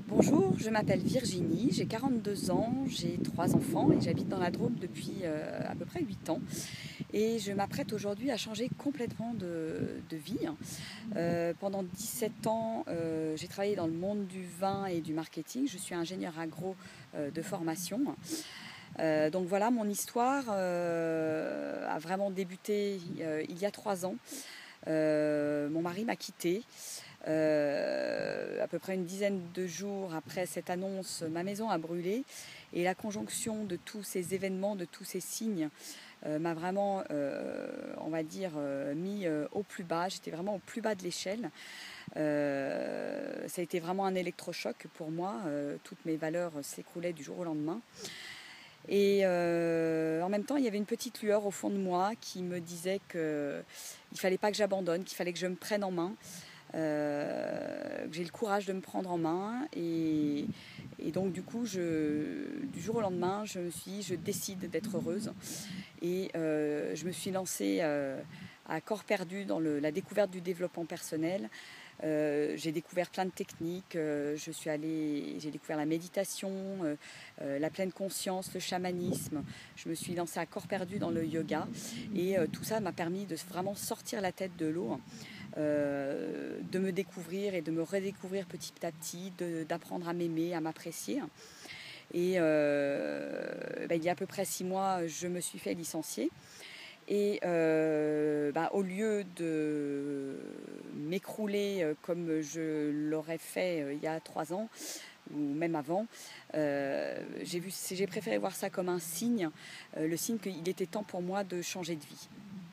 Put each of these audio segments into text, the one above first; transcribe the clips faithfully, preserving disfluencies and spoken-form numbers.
Bonjour, je m'appelle Virginie, j'ai quarante-deux ans, j'ai trois enfants et j'habite dans la Drôme depuis euh, à peu près huit ans. Et je m'apprête aujourd'hui à changer complètement de, de vie. Euh, pendant dix-sept ans, euh, j'ai travaillé dans le monde du vin et du marketing. Je suis ingénieure agro euh, de formation. Euh, donc voilà, mon histoire euh, a vraiment débuté euh, il y a trois ans. Euh, mon mari m'a quittée. Euh, à peu près une dizaine de jours après cette annonce, ma maison a brûlé et la conjonction de tous ces événements, de tous ces signes euh, m'a vraiment, euh, on va dire, euh, mis euh, au plus bas. J'étais vraiment au plus bas de l'échelle. Euh, ça a été vraiment un électrochoc pour moi. Euh, toutes mes valeurs s'écroulaient du jour au lendemain. Et euh, en même temps, il y avait une petite lueur au fond de moi qui me disait qu'il ne fallait pas que j'abandonne, qu'il fallait que je me prenne en main. Euh, que j'ai le courage de me prendre en main et, et donc du coup je, du jour au lendemain je me suis dit je décide d'être heureuse et euh, je me suis lancée euh, à corps perdu dans le, la découverte du développement personnel. Euh, j'ai découvert plein de techniques, euh, je suis allée, j'ai découvert la méditation, euh, euh, la pleine conscience, le chamanisme. Je me suis lancée à corps perdu dans le yoga et euh, tout ça m'a permis de vraiment sortir la tête de l'eau, euh, de me découvrir et de me redécouvrir petit à petit, de, d'apprendre à m'aimer, à m'apprécier. Et euh, ben, il y a à peu près six mois, je me suis fait licencier. Et euh, bah, au lieu de m'écrouler comme je l'aurais fait il y a trois ans, ou même avant, euh, j'ai, vu, j'ai préféré voir ça comme un signe, euh, le signe qu'il était temps pour moi de changer de vie.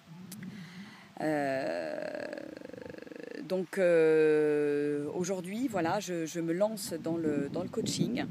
Euh, donc euh, aujourd'hui, voilà, je, je me lance dans le, dans le coaching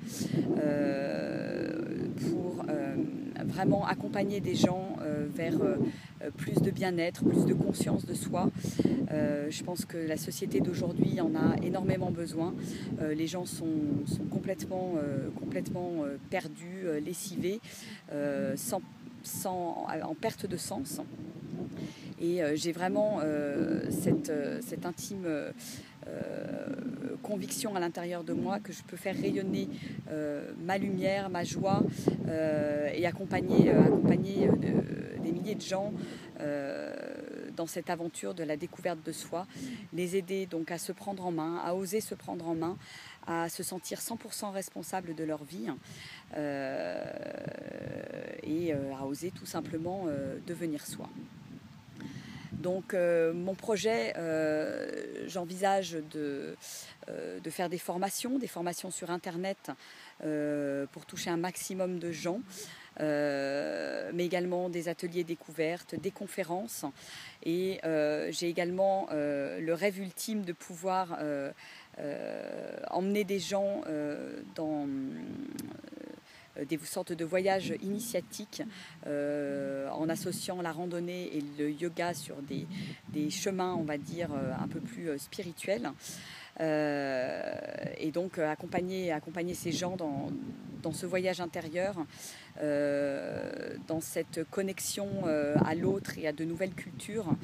euh, pour euh, vraiment accompagner des gens euh, vers euh, plus de bien-être, plus de conscience de soi. Euh, je pense que la société d'aujourd'hui en a énormément besoin. Euh, les gens sont, sont complètement, euh, complètement euh, perdus, euh, lessivés, euh, sans, sans, en perte de sens. Et euh, j'ai vraiment euh, cette, euh, cette intime euh, conviction à l'intérieur de moi que je peux faire rayonner euh, ma lumière, ma joie euh, et accompagner, euh, accompagner euh, de, des milliers de gens euh, dans cette aventure de la découverte de soi, les aider donc à se prendre en main, à oser se prendre en main, à se sentir cent pour cent responsable de leur vie euh, et euh, à oser tout simplement euh, devenir soi. Donc euh, mon projet, euh, j'envisage de, euh, de faire des formations, des formations sur Internet euh, pour toucher un maximum de gens, euh, mais également des ateliers découvertes, des conférences. Et euh, j'ai également euh, le rêve ultime de pouvoir euh, euh, emmener des gens euh, dans des sortes de voyages initiatiques euh, en associant la randonnée et le yoga sur des, des chemins, on va dire, un peu plus spirituels. Euh, et donc accompagner, accompagner ces gens dans, dans ce voyage intérieur, euh, dans cette connexion euh, à l'autre et à de nouvelles cultures,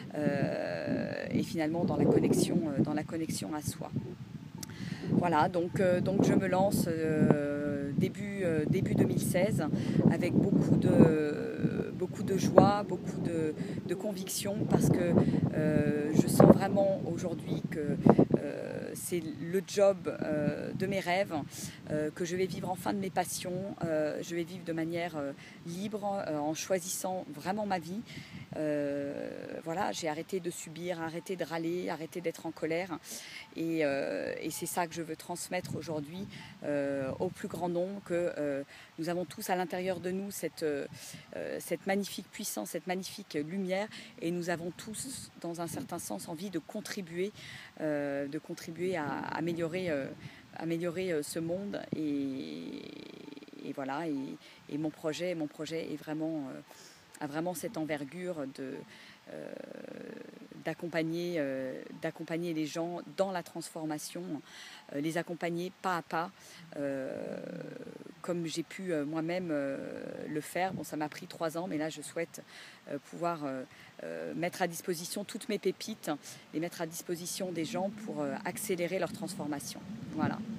euh, et finalement dans la connexion, dans la connexion à soi. Voilà, donc, euh, donc je me lance euh, début, euh, début deux mille seize avec beaucoup de, beaucoup de joie, beaucoup de, de conviction parce que euh, je sens vraiment aujourd'hui que euh, c'est le job euh, de mes rêves, euh, que je vais vivre enfin de mes passions, euh, je vais vivre de manière euh, libre euh, en choisissant vraiment ma vie. Euh, voilà, j'ai arrêté de subir, arrêté de râler, arrêté d'être en colère et, euh, et c'est ça que je veux transmettre aujourd'hui euh, au plus grand nombre, que euh, nous avons tous à l'intérieur de nous cette, euh, cette magnifique puissance, cette magnifique lumière et nous avons tous dans un certain sens envie de contribuer, euh, de contribuer à améliorer, euh, améliorer ce monde et, et voilà et, et mon projet, mon projet est vraiment... Euh, a vraiment cette envergure de, euh, d'accompagner, euh, d'accompagner les gens dans la transformation, euh, les accompagner pas à pas, euh, comme j'ai pu euh, moi-même euh, le faire. Bon, ça m'a pris trois ans, mais là, je souhaite euh, pouvoir euh, euh, mettre à disposition toutes mes pépites, les mettre à disposition des gens pour euh, accélérer leur transformation. Voilà.